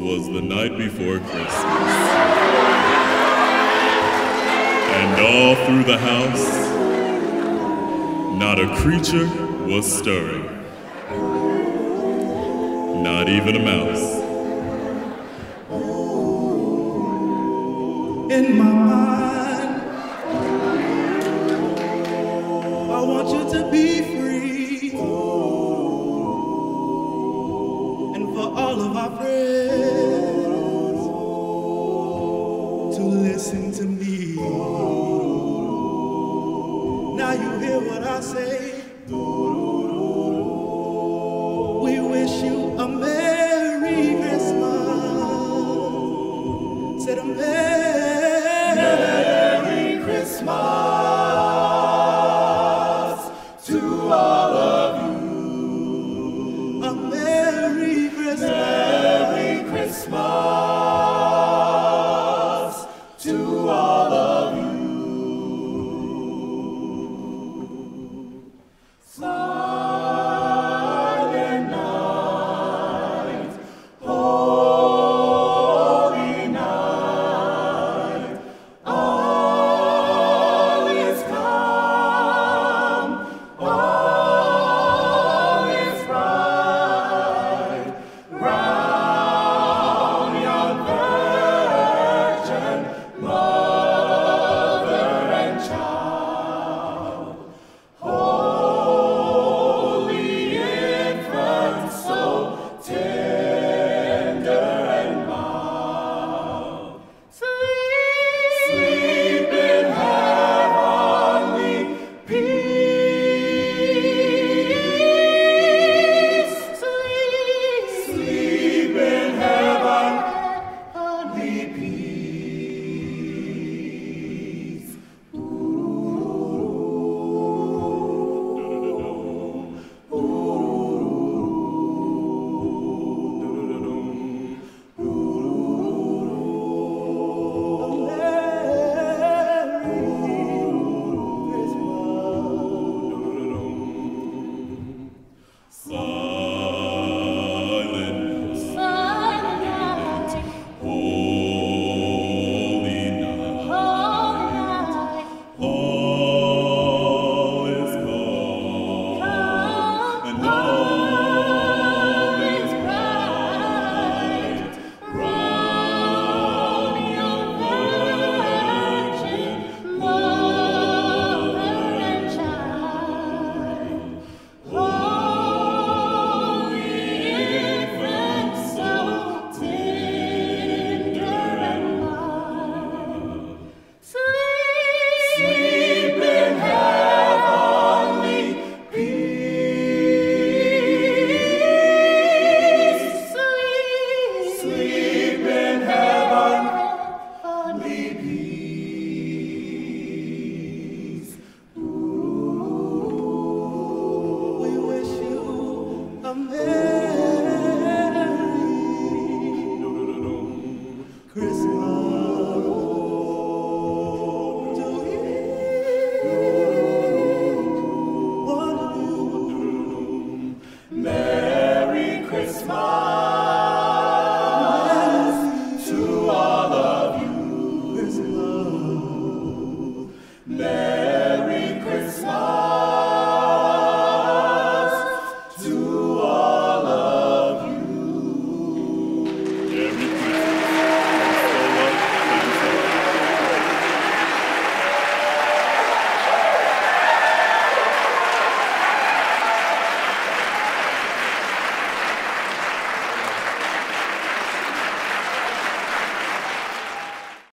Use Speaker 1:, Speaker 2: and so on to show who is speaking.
Speaker 1: 'Twas the night before Christmas, and all through the house, not a creature was stirring, not even a mouse.
Speaker 2: In my mind, I want you to be free, and for all of our friends to listen to me. Now you hear what I say. We wish you a Merry Christmas. Said a Merry Christmas to all of you. A Merry Christmas. Merry Christmas to all of you. Silent night, holy night, all is calm, all is bright, round young virgin, mother and child. Holy infant, so tender and mild. Sleep in heavenly peace. Sleep in heavenly peace.